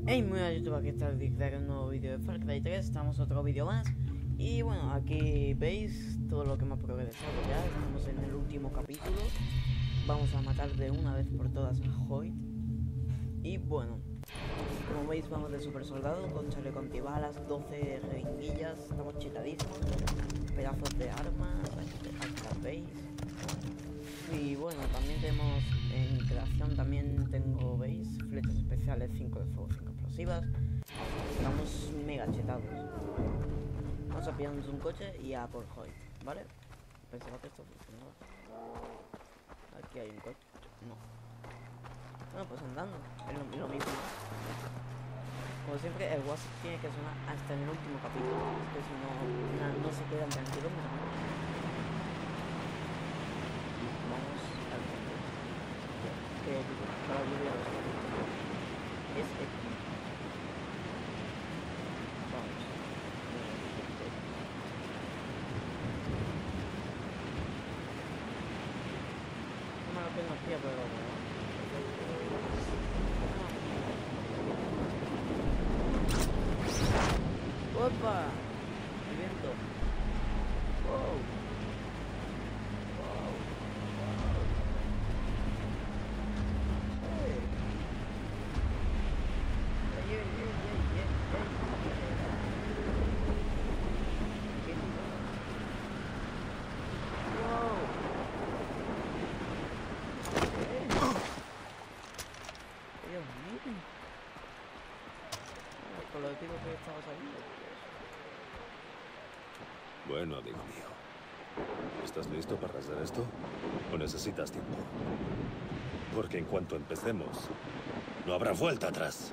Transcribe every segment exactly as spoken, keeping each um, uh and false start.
Hey, muy buenas YouTube, aquí está el Dick de un nuevo vídeo de Far Cry tres, estamos otro vídeo más. Y bueno, aquí veis todo lo que hemos progresado ya, estamos en el último capítulo. Vamos a matar de una vez por todas a Hoyt. Y bueno, como veis vamos de super soldado, con chaleco antibalas, doce jeringuillas, estamos chetadísimos, pedazos de armas, hasta veis. Y bueno, también tenemos en creación, también tengo, veis, flechas especiales, cinco de fuego, cinco explosivas. Estamos mega chetados. Vamos a pillarnos un coche y a por Hoyt, ¿vale? Pensaba que esto funcionaba. Aquí hay un coche. No. Bueno, pues andando, es lo, lo mismo. Como siempre, el WhatsApp tiene que sonar hasta en el último capítulo, es que si no, no, no se quedan tranquilos. Vamos al coche. Que para lluvia es este. Vamos. No me lo tengo aquí, pero bueno. ¡Opa! El viento. ¡Wow! ¡Wow! ¡Hey! ¡Ey, ey, ey, ey, ey, ey! ¡Wow! Dios mío. Con lo digo que estaba saliendo. Bueno, amigo mío, ¿estás listo para hacer esto? ¿O necesitas tiempo? Porque en cuanto empecemos, no habrá vuelta atrás.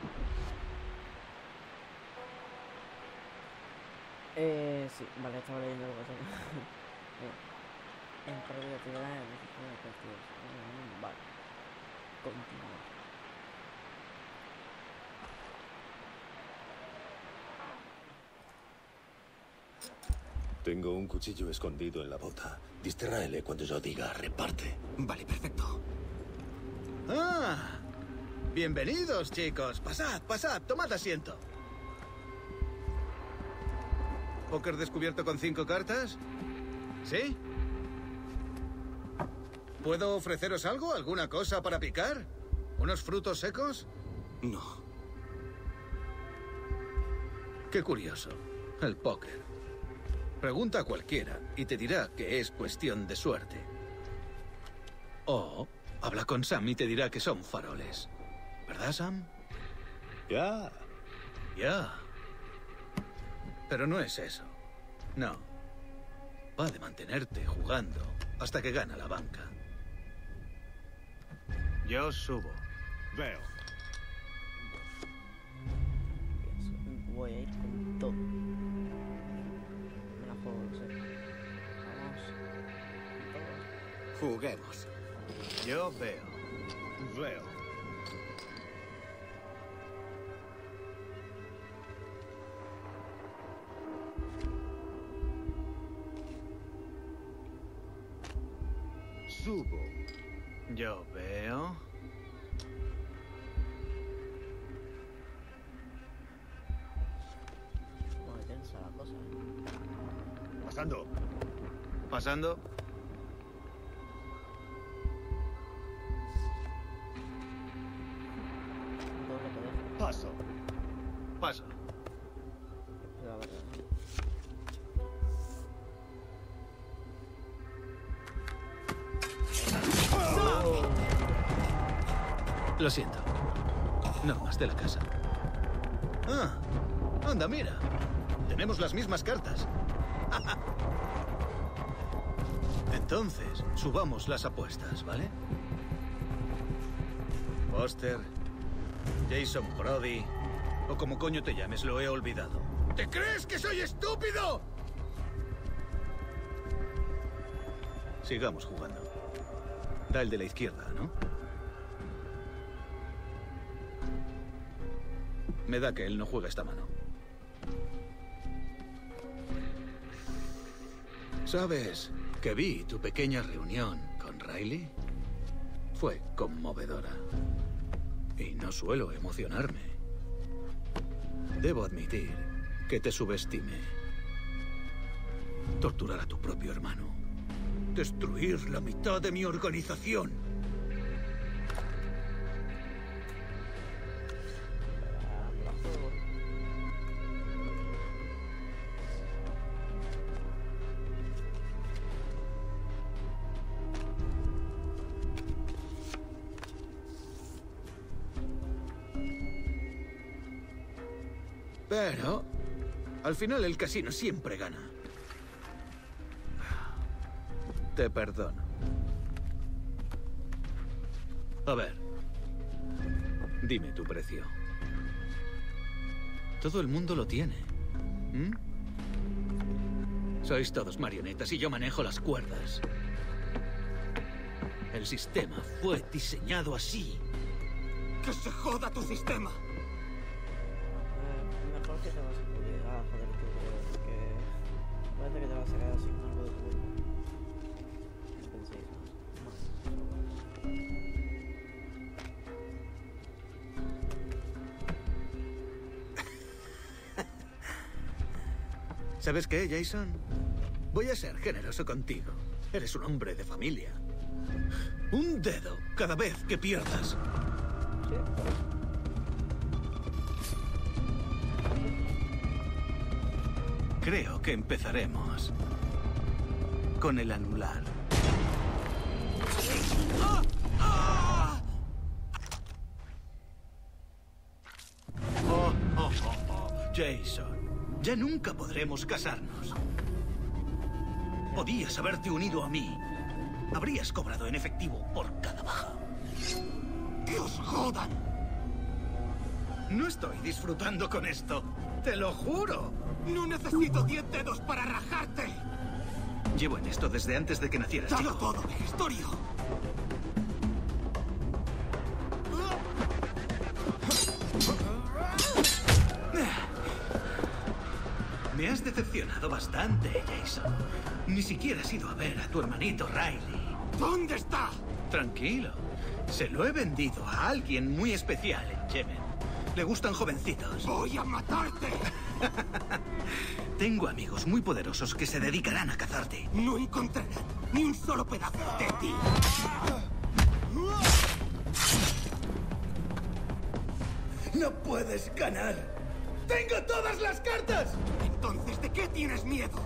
Eh, sí, vale, estaba leyendo algo así. Encargo de actividad en el sistema de castigos. Vale, continuamos. Tengo un cuchillo escondido en la bota. Distráele cuando yo diga reparte. Vale, perfecto. ¡Ah! Bienvenidos, chicos. Pasad, pasad, tomad asiento. ¿Póker descubierto con cinco cartas? ¿Sí? ¿Puedo ofreceros algo? ¿Alguna cosa para picar? ¿Unos frutos secos? No. Qué curioso. El póker. Pregunta a cualquiera y te dirá que es cuestión de suerte. O habla con Sam y te dirá que son faroles. ¿Verdad, Sam? Ya. Ya. Pero no es eso. No. Va de mantenerte jugando hasta que gana la banca. Yo subo. Veo. Voy a ir con todo. Me la juego, no sé. Vamos. Juguemos. Yo veo. Veo. Subo. Yo veo. Muy tensa la cosa. Pasando. Pasando. Doble que dejo. Paso. Paso. Pero a ver. Lo siento. Normas de la casa. Ah, anda, mira. Tenemos las mismas cartas. Entonces, subamos las apuestas, ¿vale? Foster, Jason Brody, o como coño te llames, lo he olvidado. ¿Te crees que soy estúpido? Sigamos jugando. Da el de la izquierda, ¿no? Me da que él no juega esta mano. ¿Sabes que vi tu pequeña reunión con Riley? Fue conmovedora. Y no suelo emocionarme. Debo admitir que te subestimé. Torturar a tu propio hermano. Destruir la mitad de mi organización. Pero, al final el casino siempre gana. Te perdono. A ver. Dime tu precio. Todo el mundo lo tiene. ¿Mm? Sois todos marionetas y yo manejo las cuerdas. El sistema fue diseñado así. ¡Que se joda tu sistema! Mejor que te vas a poder a joder tu juego, porque parece que te vas a quedar sin algo de tu juego. No penséis más. ¿Sabes qué, Jason? Voy a ser generoso contigo. Eres un hombre de familia. Un dedo cada vez que pierdas. Sí, por eso. Creo que empezaremos con el anular. ¡Ah! ¡Ah! Oh, oh, oh, oh. Jason, ya nunca podremos casarnos. Podías haberte unido a mí. Habrías cobrado en efectivo por cada baja. ¡Que os jodan! No estoy disfrutando con esto. ¡Te lo juro! ¡No necesito diez dedos para rajarte! Llevo en esto desde antes de que nacieras. ¡Dalo todo, Vejestorio! Me has decepcionado bastante, Jason. Ni siquiera has ido a ver a tu hermanito Riley. ¿Dónde está? Tranquilo. Se lo he vendido a alguien muy especial en Yemen. Le gustan jovencitos. ¡Voy a matarte! Tengo amigos muy poderosos que se dedicarán a cazarte. No encontrarán ni un solo pedazo de ti. ¡No puedes ganar! ¡Tengo todas las cartas! Entonces, ¿de qué tienes miedo?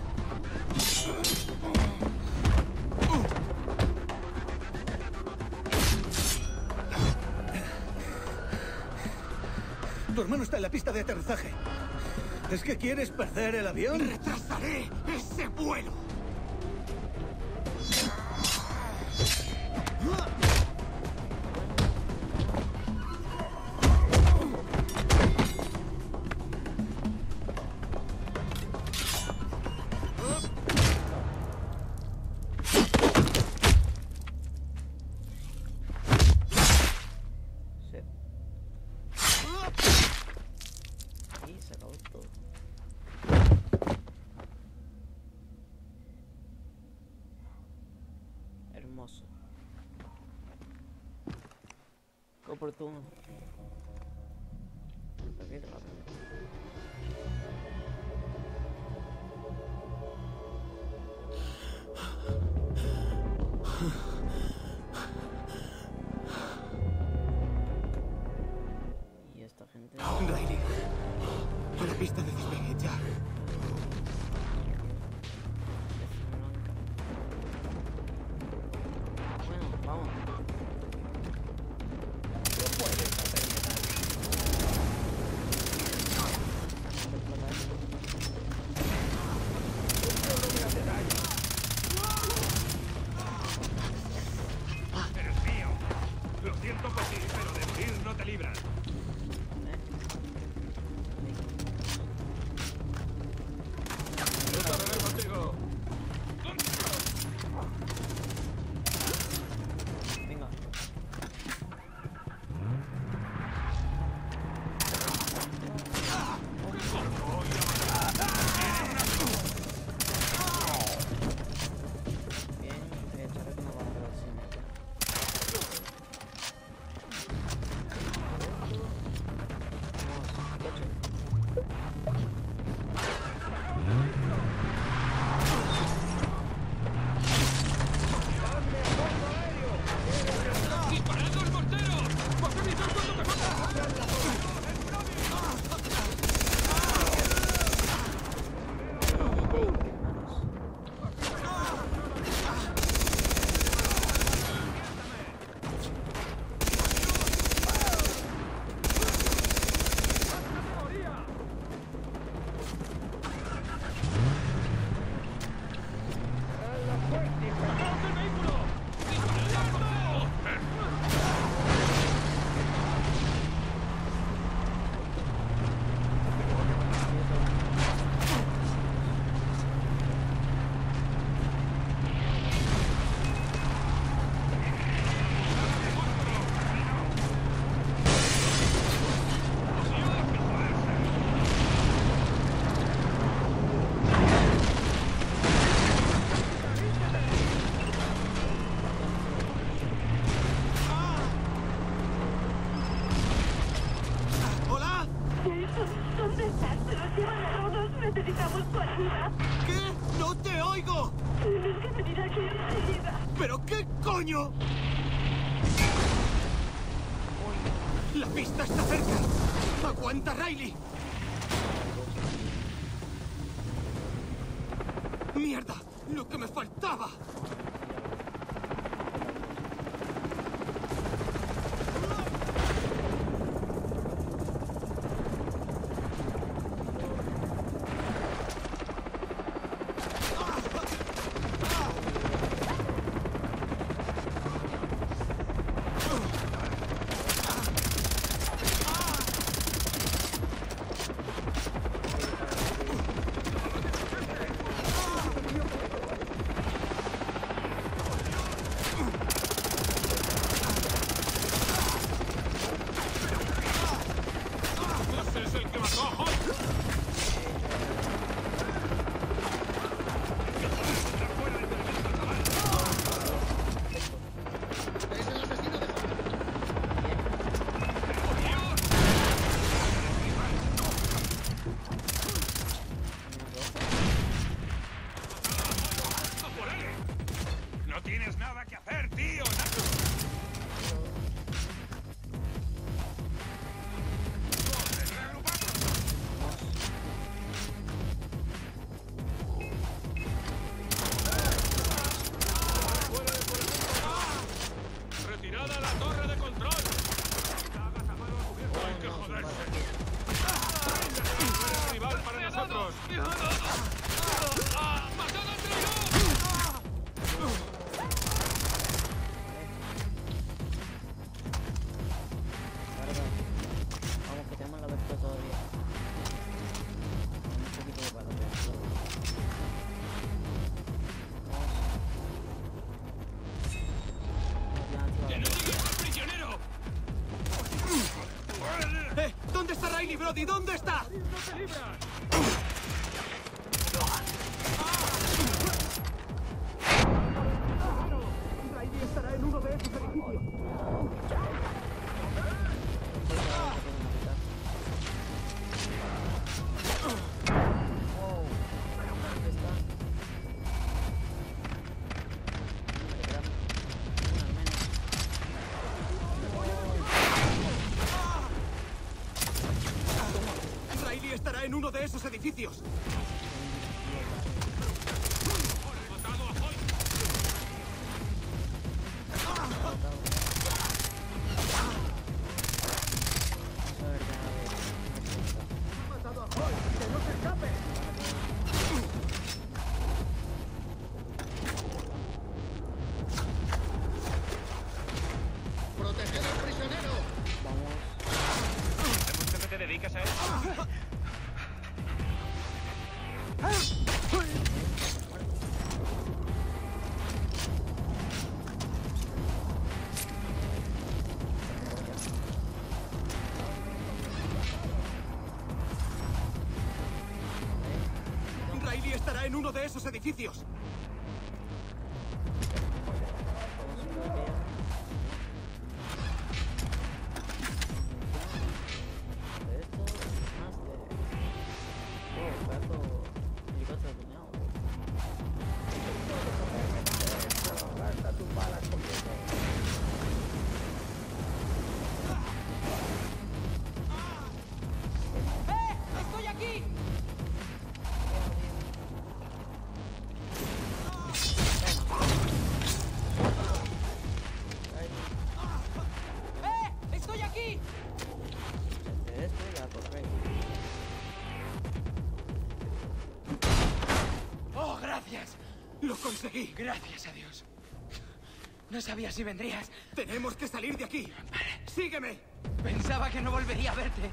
Tu hermano está en la pista de aterrizaje. ¿Es que quieres perder el avión? ¡Retrasaré ese vuelo! Hermoso. Oportuno. Aquí rápido. Y esta gente. Riley, a la pista de despegue ya. Vamos. Eres mío. Lo siento por ti, pero de morir no te libras. ¿Dónde estás? Se nos llevan a todos. Necesitamos tu ayuda. ¿Qué? ¡No te oigo! Tienes que venir aquí enseguida. ¿Pero qué coño? ¡La pista está cerca! ¡Aguanta, Riley! ¡Mierda! ¡Lo que me faltaba! Brody, ¿dónde está? ¡No te libras! Riley estará en uno de esos edificios. Riley estará en uno de esos edificios. ¡Proteger al prisionero! ¿De mucho que te dedicas a eso? Riley estará en uno de esos edificios. ¡Estoy aquí! ¡Eh! ¡Estoy aquí! ¡Oh, gracias! ¡Lo conseguí! Gracias a Dios. No sabía si vendrías. ¡Tenemos que salir de aquí! ¡Sígueme! Pensaba que no volvería a verte.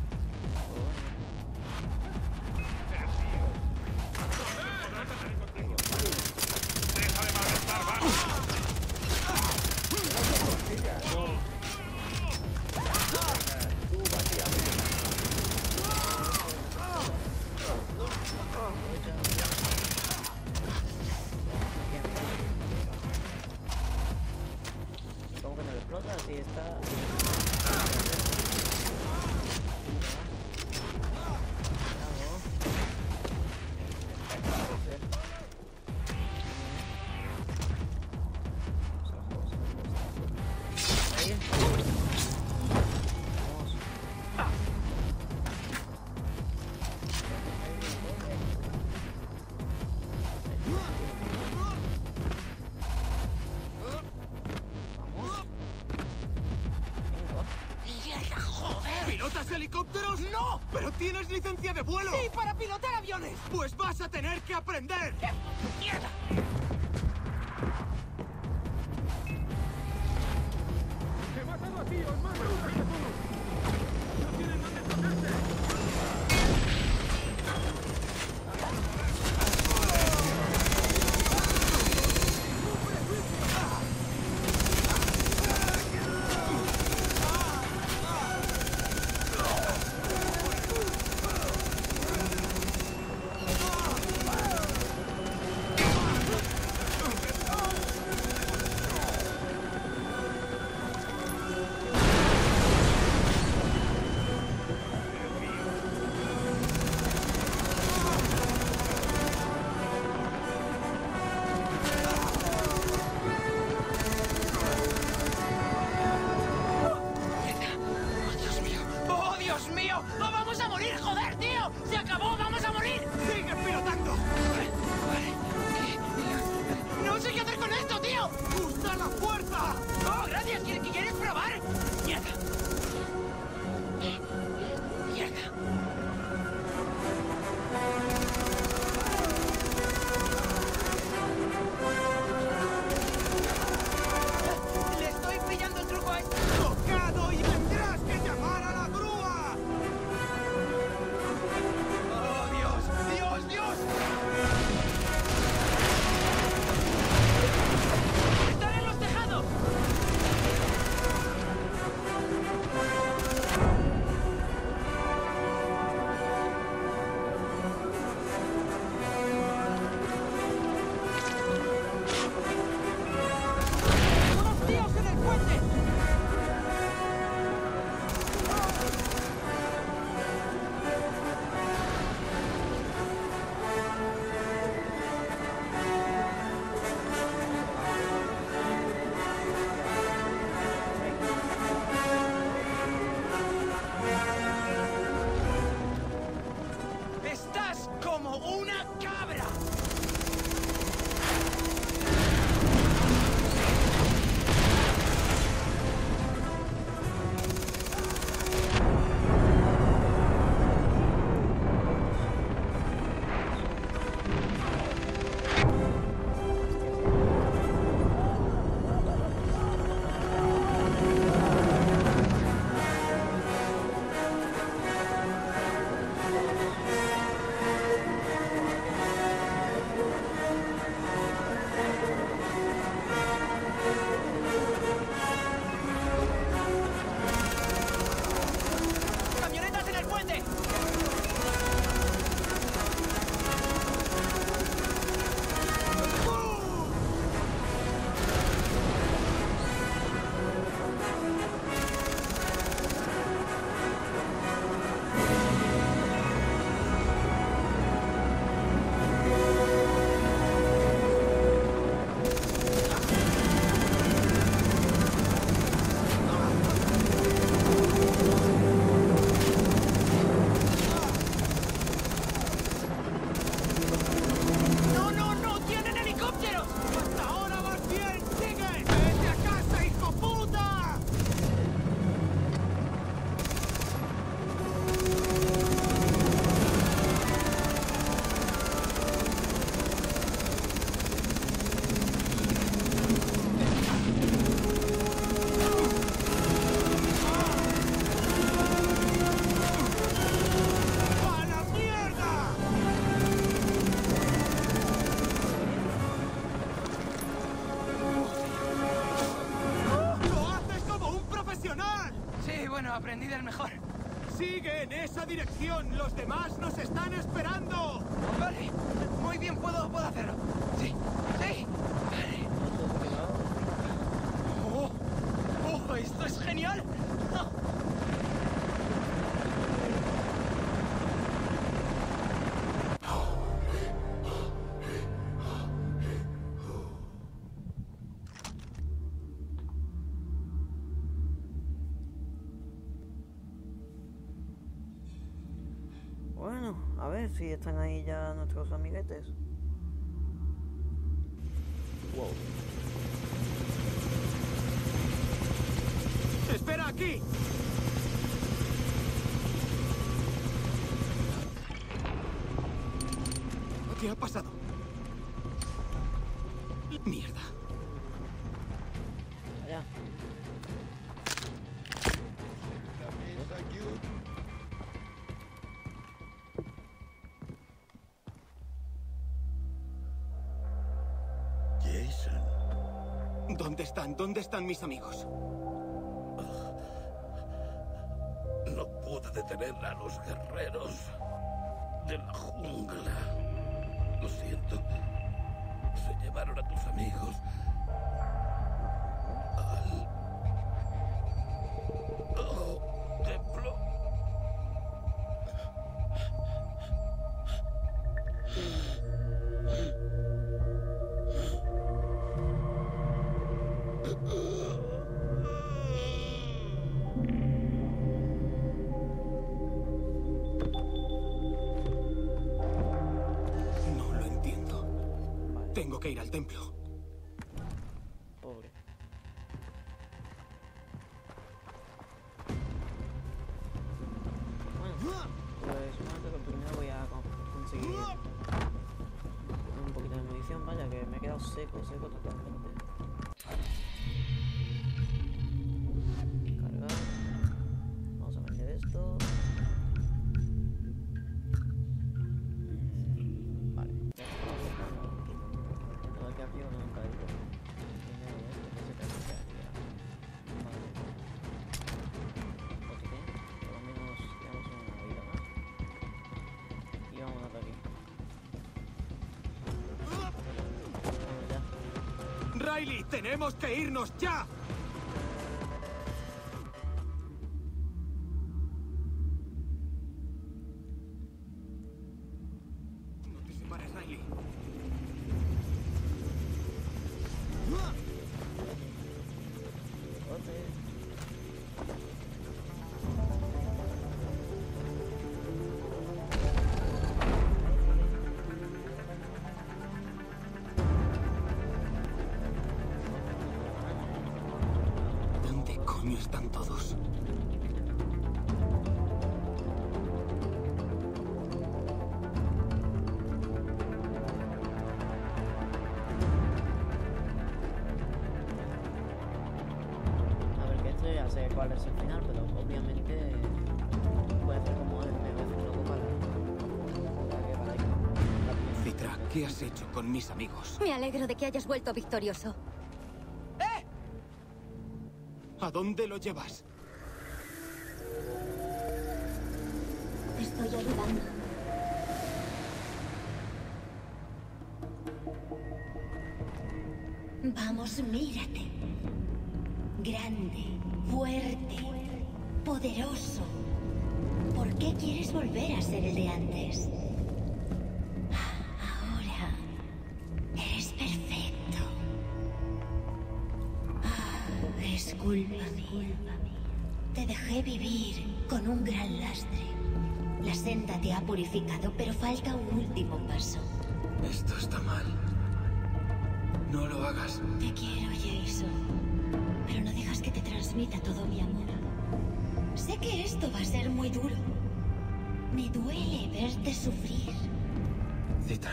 ¡Deja de malgastar, va! ¿Cómo que no le explota? Si está... helicópteros? ¡No! ¡Pero tienes licencia de vuelo! ¡Sí, para pilotar aviones! ¡Pues vas a tener que aprender! ¡Qué mierda! ¡He matado a tío, hermano! ¡No tienen dónde esconderse! aprendí del mejor. ¡Sigue en esa dirección! ¡Los demás nos están esperando! Vale, muy bien, puedo, puedo hacerlo. Sí, sí. Vale. Oh, oh, esto es genial. Oh. Bueno, a ver si están ahí ya nuestros amiguetes. Wow. ¡Espera aquí! ¿Qué ha pasado? Mierda. Allá. Jason. ¿Dónde están? ¿Dónde están mis amigos? No pude detener a los guerreros de la jungla. Lo siento. Se llevaron a tus amigos al oh, templo. No lo entiendo. Tengo que ir al templo. Pobre. Bueno, pues un momento que primero voy a con- conseguir un poquito de munición, vaya, que me he quedado seco, seco totalmente. Cargar. Vamos a vender esto. Mm, Vale, ya está. Todo aquí arriba no me ha caído. Dinero de esto, que se cae aquí arriba. Vale. Botiquín, por lo menos tenemos una vida más. Y vamos a aquí. Bueno, ya. ¡Riley! ¡Tenemos que irnos ya! No te separes, Riley. Corte. ¿Dónde coño están todos? A ver, que esto ya sé cuál es el final, pero obviamente voy a hacer como el me voy a hacer loco para, para que parezca rápido. Citra, ¿qué has hecho con mis amigos? Me alegro de que hayas vuelto victorioso. ¿A dónde lo llevas? Te estoy ayudando. Vamos, mírate. Grande, fuerte, poderoso. ¿Por qué quieres volver a ser el de antes? Ahora eres perfecto. Ah, es culpa mía. Te dejé vivir con un gran lastre. La senda te ha purificado, pero falta un último paso. Esto está mal. No lo hagas. Te quiero, Jason. Pero no dejas que te transmita todo mi amor. Sé que esto va a ser muy duro. Me duele verte sufrir. Citra.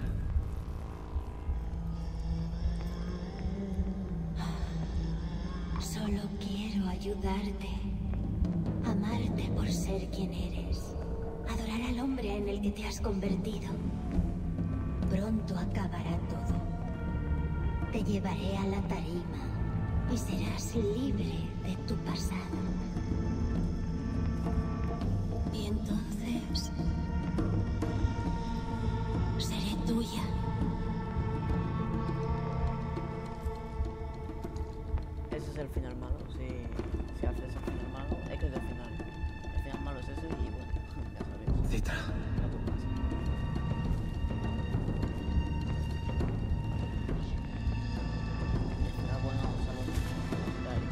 Solo quiero ayudarte. Amarte por ser quien eres. Adorar al hombre en el que te has convertido. Pronto acabará todo. Te llevaré a la tarima y serás libre de tu pasado. Y entonces seré tuya. Ese es el final malo, si, si haces el final malo, es que es el final. El final malo es ese y bueno, ya sabéis. Citra. Lo que pasa. Está bueno, salud. Está ahí.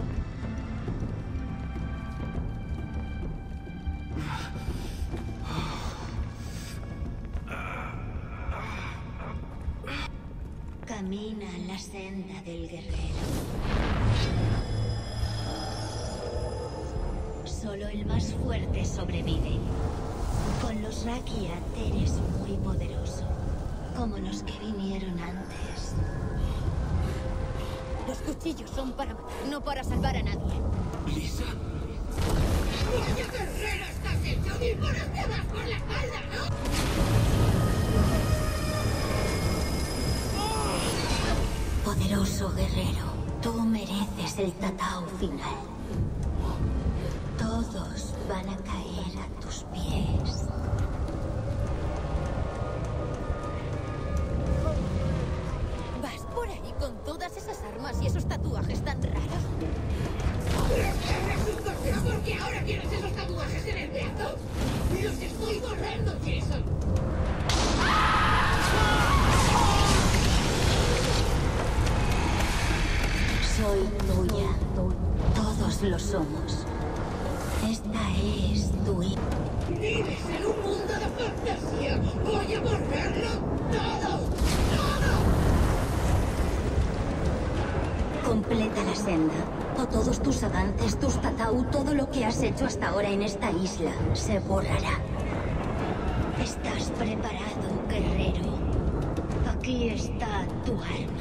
Camina la senda del guerrero. Solo el más fuerte sobrevive. Con los Rakia eres muy poderoso. como los que vinieron antes. Los cuchillos son para matar, no para salvar a nadie. Lisa. ¡Vaya guerrero estás hecho! ¡Disparate más por la espalda, no! Poderoso guerrero, tú mereces el tatao final. Todos van a caer a tus pies. ¿Vas por ahí con todas esas armas y esos tatuajes tan raros? ¡Resulta será porque ahora tienes esos tatuajes en el brazo! ¡Los estoy borrando, Jason! Soy tuya. Todos lo somos. Esta es tu hija. ¡Vives en un mundo de fantasía! ¡Voy a borrarlo todo! ¡Todo! Completa la senda. O todos tus avances, tus tatau, todo lo que has hecho hasta ahora en esta isla se borrará. ¿Estás preparado, guerrero? Aquí está tu arma.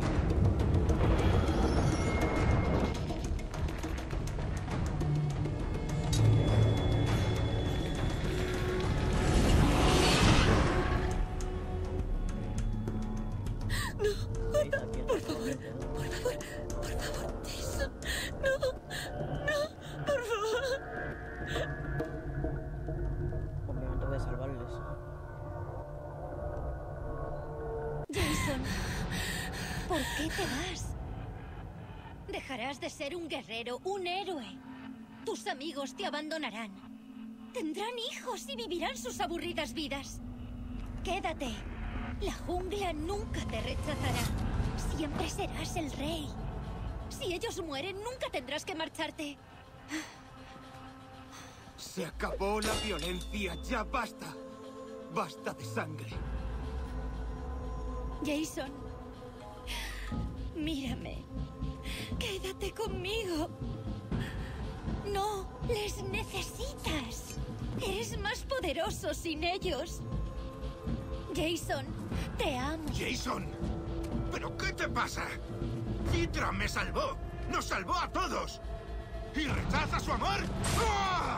Obviamente voy a salvarles. Jason, ¿por qué te vas? Dejarás de ser un guerrero, un héroe. Tus amigos te abandonarán. Tendrán hijos y vivirán sus aburridas vidas. Quédate. La jungla nunca te rechazará. Siempre serás el rey. Si ellos mueren, nunca tendrás que marcharte. Se acabó la violencia, ya basta. Basta de sangre. Jason, mírame. Quédate conmigo. No les necesitas. Eres más poderoso sin ellos. Jason, te amo. Jason, ¿pero qué te pasa? Citra me salvó. Nos salvó a todos. ¿Y rechaza su amor? ¡Ah!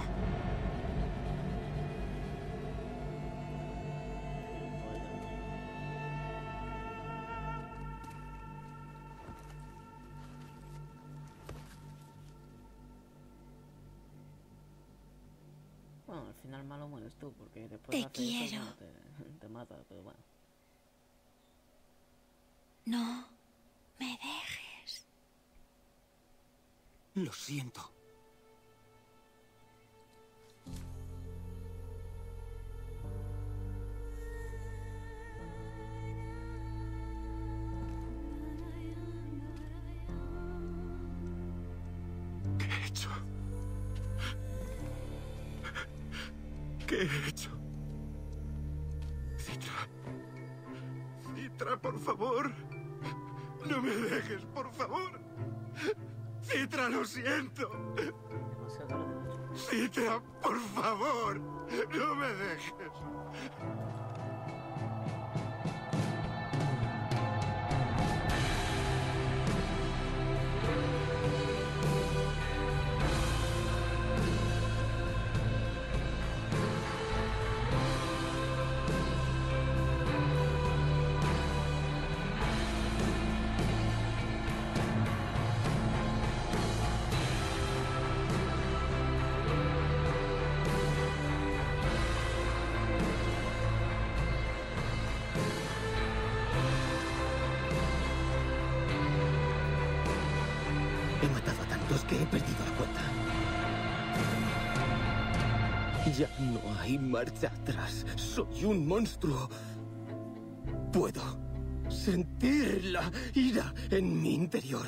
Bueno, al final malo mueres tú, porque después Te de hacer eso, quiero. bueno, te, te mata, pero bueno. No me dejes. Lo siento. ¿Qué he hecho? ¿Qué he hecho? Citra. Citra, por favor. No me dejes, por favor. Citra, lo siento. Demasiado tarde, macho. Citra, por favor. No me dejes. He matado a tantos que he perdido la cuenta. Ya no hay marcha atrás. Soy un monstruo. Puedo sentir la ira en mi interior.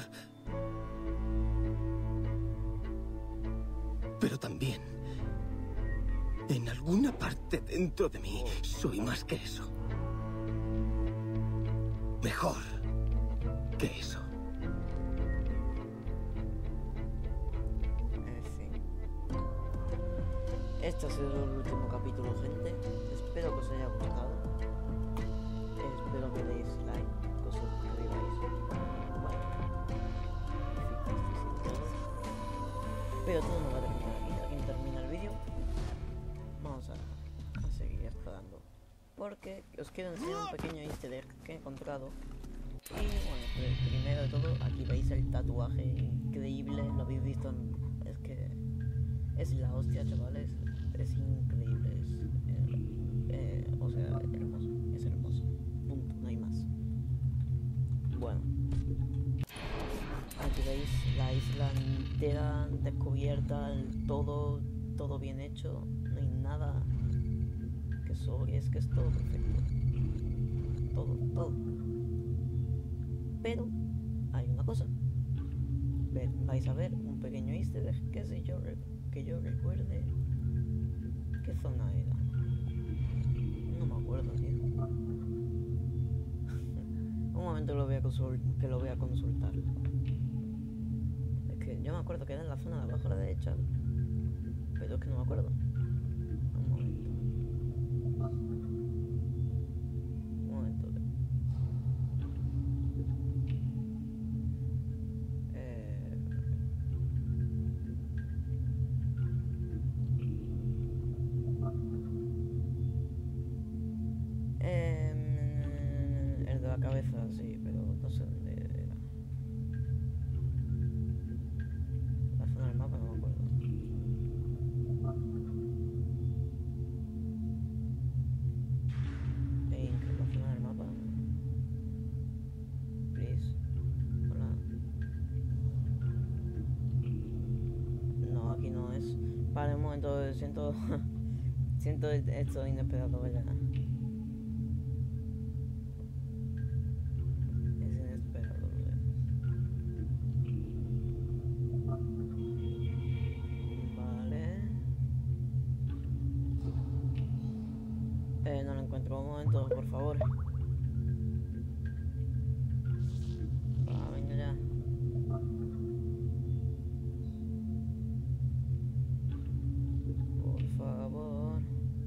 Pero también, en alguna parte dentro de mí, soy más que eso. Mejor que eso. En fin. Este ha sido el último capítulo, gente. Espero que os haya gustado. espero que deis like, que os suscribáis. Bueno, pero todo no va a terminar aquí. Aquí termina el vídeo. Vamos a, a seguir explorando, porque os quiero enseñar un pequeño easter egg que he encontrado. Y bueno, pues, primero de todo, aquí veis el tatuaje increíble. Lo habéis visto, en, es que es la hostia, chavales. Es increíble, es eh, eh, o sea, hermoso, es hermoso, punto, no hay más. Bueno, aquí veis la isla entera descubierta, el todo, todo bien hecho, no hay nada que sobre, es que es todo perfecto, todo, todo. Pero hay una cosa, Ve, vais a ver un pequeño easter egg que si yo que yo recuerde. ¿Qué zona era? No me acuerdo, tío. Un momento lo voy a que lo voy a consultar. Es que yo me acuerdo que era en la zona de abajo a la derecha, pero es que no me acuerdo. Un momento. Un momento. Eh... Eh... El de la cabeza, sí, pero no sé dónde era. La zona del mapa no me acuerdo. En la zona del mapa. Please. Hola. No, aquí no es. Vale, un momento, siento. siento esto inesperado, vaya. Es inesperado, vaya. Vale. Eh, no lo encuentro. Un momento, por favor. Ah, venga ya. Por favor.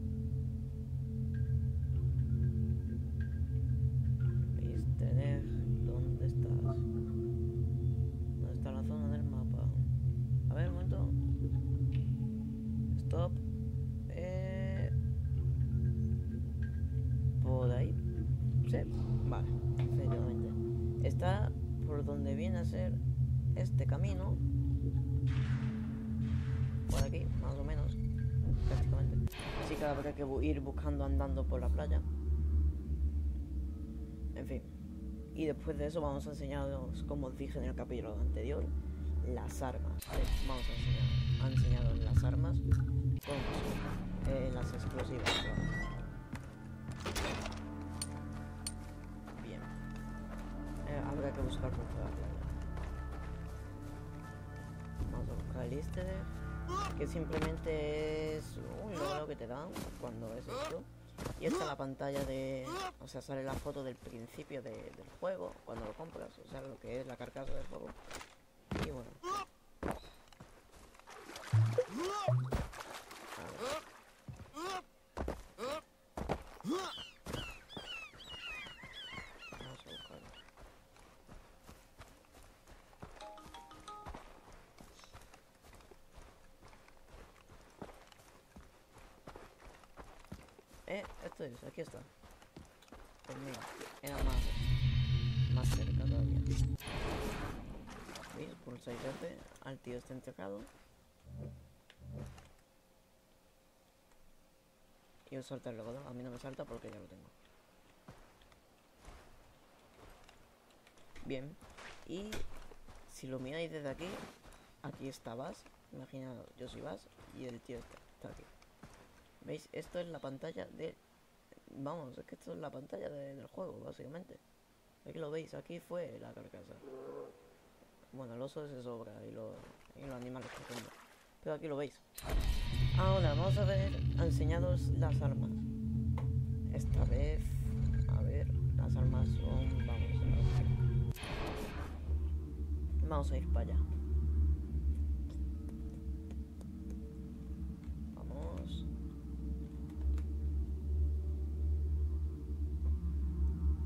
Easter egg, ¿dónde estás? ¿Dónde está la zona del mapa? A ver, un momento. Stop. Eh... Por ahí. Sí, vale, efectivamente. Está por donde viene a ser este camino. Por aquí, más o menos. Prácticamente. Así que habrá que bu- ir buscando andando por la playa. En fin. Y después de eso vamos a enseñaros, como os dije en el capítulo anterior, las armas. ¿Vale? Vamos a enseñar, a enseñaros las armas con eh, las explosivas. Claro. Bien. Eh, habrá que buscar por toda la playa. Vamos a buscar el easter egg, que simplemente es un logro que te dan cuando es esto. Y esta es la pantalla de... O sea, sale la foto del principio de, del juego, cuando lo compras, o sea, lo que es la carcasa del juego. Y bueno. A ver. Vamos a buscarlo. Eh, esto es, aquí está. Pues mira, era más, más cerca todavía. ¿Veis? Pulsáis este, al tío está entregado. Y os salta el logo, ¿no? A mí no me salta porque ya lo tengo. Bien, y si lo miráis desde aquí, aquí está Bass. Imaginaos, yo soy Bass y el tío está, está aquí. ¿Veis? Esto es la pantalla de... Vamos, es que esto es la pantalla de, del juego, básicamente. Aquí lo veis, aquí fue la carcasa. Bueno, el oso se sobra y, lo, y los animales cogiendo. Pero aquí lo veis. Ahora vamos a ver, a enseñaros las armas. Esta vez... A ver, las armas son... Vamos a ver. Vamos a ir para allá. Vamos.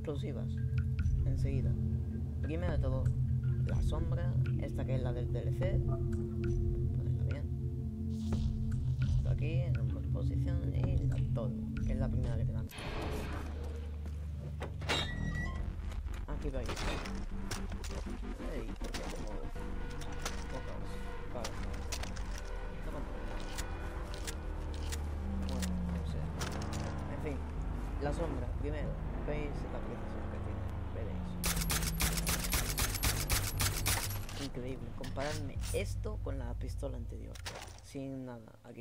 exclusivas. Enseguida. Primero de todo, la sombra. Esta que es la del D L C. Ponerla bien. Esto aquí, en una posición. Y la todo, que es la primera que tenemos. Aquí veis. Ey, porque como pocas balas. Bueno, no sé. En fin, la sombra, primero, veis la precisión que tiene, veréis. Increíble, comparadme esto con la pistola anterior. Sin nada, aquí.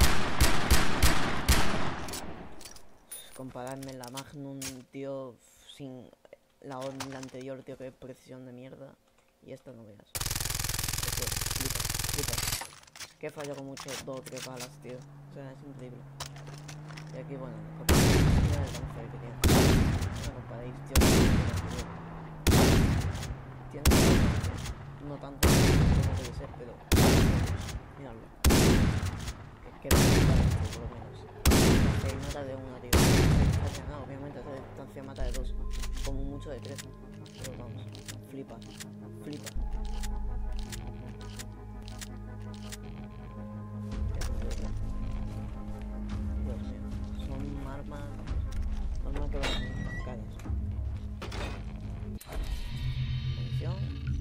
Compararme la Magnum, tío, sin la, la anterior, tío, que es precisión de mierda. Y esta no veas. Esto, flipa, flipa. Que fallo con mucho, dos o tres balas, tío. O sea, es increíble. Y aquí, bueno, mira el cáncer que tiene. No comparéis, tío. Tiene no tanto como debe ser, pero miradlo. Que queda por lo menos. Que mata de una, tío. No, obviamente esta distancia mata de dos. Como mucho de tres. Pero vamos, flipa. Flipa. Dios mío. Son armas. Normal que vayan tan caras. Munición.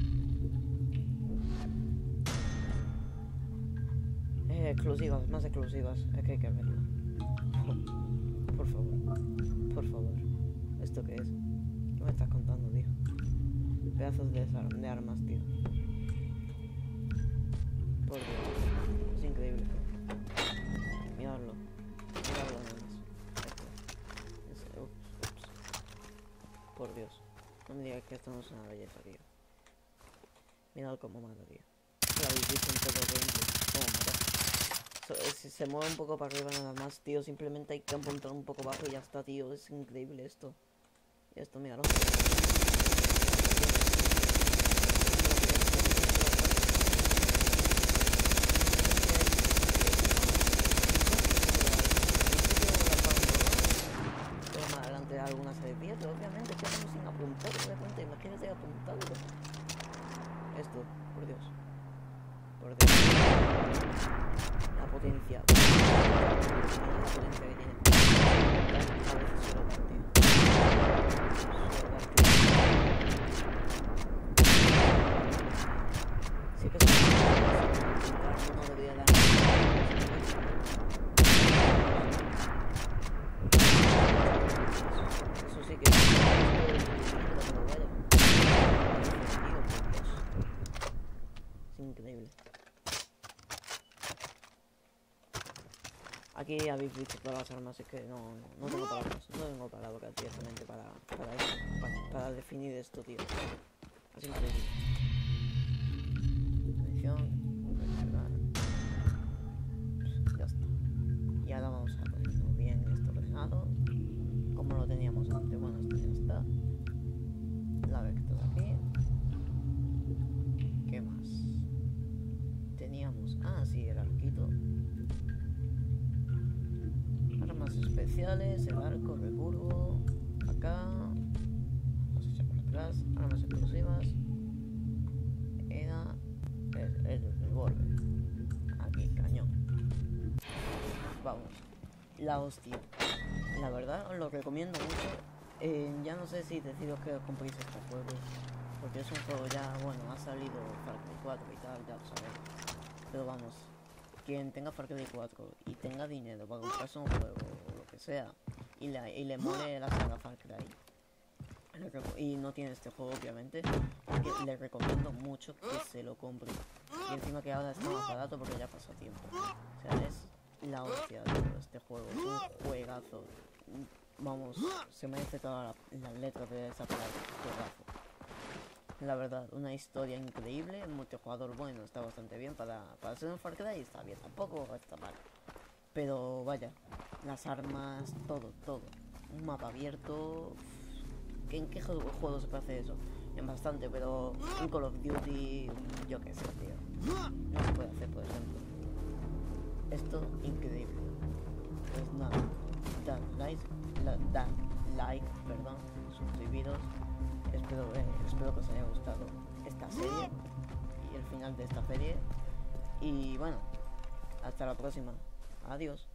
Eh, exclusivas, más exclusivas. Es que hay que verlo. Por favor. Por favor. ¿Esto qué es? ¿Qué me estás contando, tío? Pedazos de, de armas, tío. Por Dios. Es increíble. Miradlo. Miradlo nada más. Esto. Ese, ups, ups. Por Dios. No me digas que esto no es una belleza, tío. Mirad cómo mata, tío. Lo habéis visto en todo el gameplay. Cómo mata. So, si se mueve un poco para arriba nada más, tío. Simplemente hay que apuntar un poco abajo y ya está, tío. Es increíble esto. Y esto, míralo. Pero más adelante alguna se desvierte, obviamente. Es que estamos sin apuntar, ¿te das cuenta? Imagínate apuntando. Esto, por Dios. Por Dios. La potencia. La potencia que tiene. A veces solo da, tío. Sí que no debería dar. Eso sí que es increíble. Aquí habéis visto todas las armas, es que no, no, no tengo palabras, no tengo palabras directamente para, para esto, para, para definir esto, tío. Es increíble. Munición, recargar. Ya está. Y ahora vamos a ponerlo bien esto ordenado, como lo teníamos antes. Bueno, esto ya está. La vector aquí. ¿Qué más? Teníamos, ah sí, el arquito. Armas especiales, el arco, recurvo, acá, vamos a echar por atrás, armas explosivas, era el, el revólver, aquí, cañón, vamos, la hostia, la verdad os lo recomiendo mucho, eh, ya no sé si deciros que os compréis este juego, porque es un juego ya, bueno, ha salido Far Cry cuatro y tal, ya lo sabéis, pero vamos. Quien tenga Far Cry cuatro y tenga dinero para comprarse un juego o lo que sea y le, y le mole la saga Far Cry y no tiene este juego obviamente, que le recomiendo mucho que se lo compre, y encima que ahora está más barato porque ya pasó tiempo. O sea, es la hostia de todo este juego, es un juegazo, vamos, se merece todas las la letras de esa palabra, juegazo. La verdad, una historia increíble, el multijugador bueno, está bastante bien para, para ser un Far Cry, está bien, tampoco está mal. Pero vaya, las armas, todo, todo. Un mapa abierto. ¿En qué juego, juego se puede hacer eso? En bastante, pero un Call of Duty, yo qué sé, tío. No se puede hacer, por ejemplo. Esto, increíble. Pues nada, dan like, la, dan like, perdón, suscribiros. Espero, eh, espero que os haya gustado esta serie y el final de esta serie. Y bueno, hasta la próxima. Adiós.